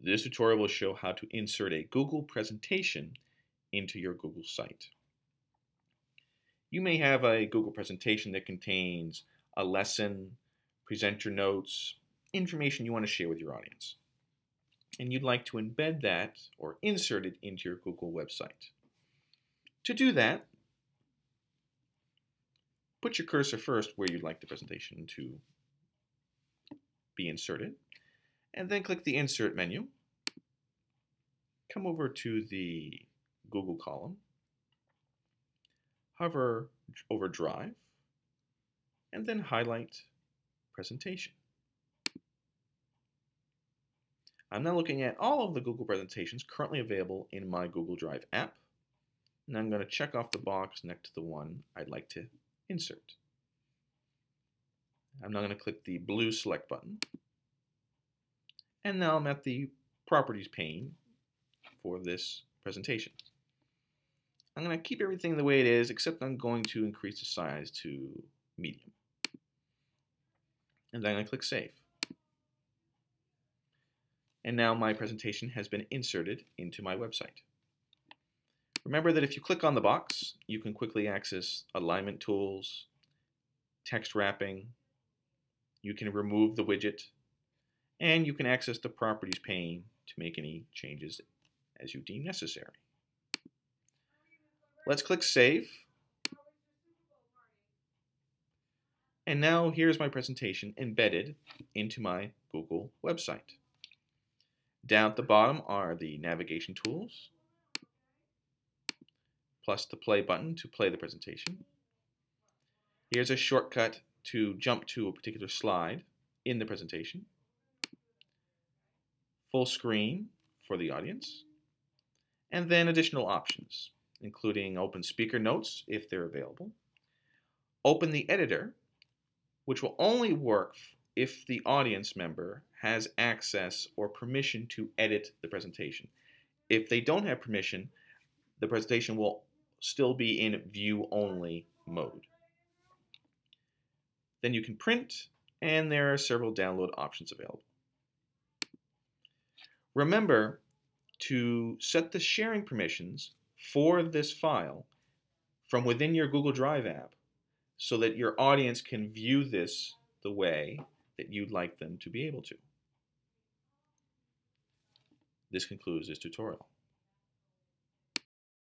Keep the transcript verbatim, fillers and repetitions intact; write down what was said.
This tutorial will show how to insert a Google presentation into your Google site. You may have a Google presentation that contains a lesson, presenter notes, information you want to share with your audience. And you'd like to embed that or insert it into your Google website. To do that, put your cursor first where you'd like the presentation to be inserted, and then click the Insert menu. Come over to the Google column, hover over Drive, and then highlight Presentation. I'm now looking at all of the Google presentations currently available in my Google Drive app, and I'm going to check off the box next to the one I'd like to insert. I'm now going to click the blue Select button, and now I'm at the Properties pane for this presentation. I'm going to keep everything the way it is, except I'm going to increase the size to medium. And then I'm going to click Save. And now my presentation has been inserted into my website. Remember that if you click on the box, you can quickly access alignment tools, text wrapping, you can remove the widget, and you can access the Properties pane to make any changes as you deem necessary. Let's click Save. And now here's my presentation embedded into my Google website. Down at the bottom are the navigation tools, plus the play button to play the presentation. Here's a shortcut to jump to a particular slide in the presentation. Full screen for the audience. And then additional options, including open speaker notes if they're available. Open the editor, which will only work if the audience member has access or permission to edit the presentation. If they don't have permission, the presentation will still be in view-only mode. Then you can print, and there are several download options available. Remember to set the sharing permissions for this file from within your Google Drive app so that your audience can view this the way that you'd like them to be able to. This concludes this tutorial.